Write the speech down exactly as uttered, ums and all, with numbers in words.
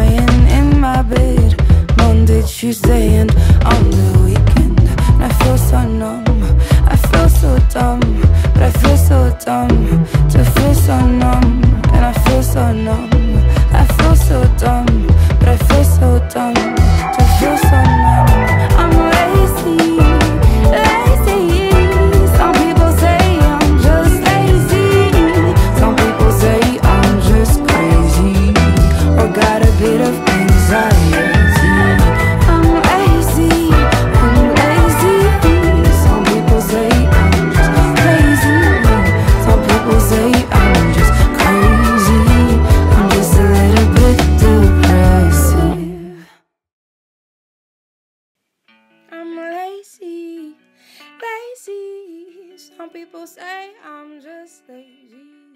lying in my bed Monday, Tuesday and on the weekend. And I feel so numb, I feel so dumb, but I feel so dumb to feel so numb. And I feel so numb, I feel so dumb, but I feel so dumb to feel so numb. I'm lazy, lazy. Some people say I'm just lazy. Some people say I'm just crazy or got a bit of anxiety. I'm lazy, I'm lazy. Some people say I'm just crazy. Some people say I'm just crazy. I'm just a little bit depressive. I'm lazy, lazy. Some people say I'm just lazy.